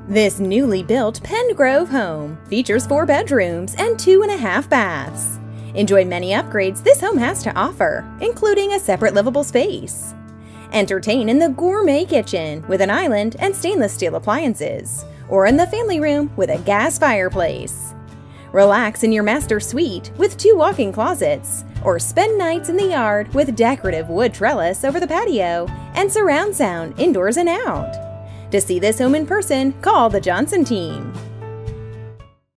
This newly built Penngrove home features 4 bedrooms and 2.5 baths. Enjoy many upgrades this home has to offer, including a separate livable space. Entertain in the gourmet kitchen with an island and stainless steel appliances, or in the family room with a gas fireplace. Relax in your master suite with 2 walk-in closets, or spend nights in the yard with decorative wood trellis over the patio and surround sound indoors and out. To see this home in person, call the Johnson team.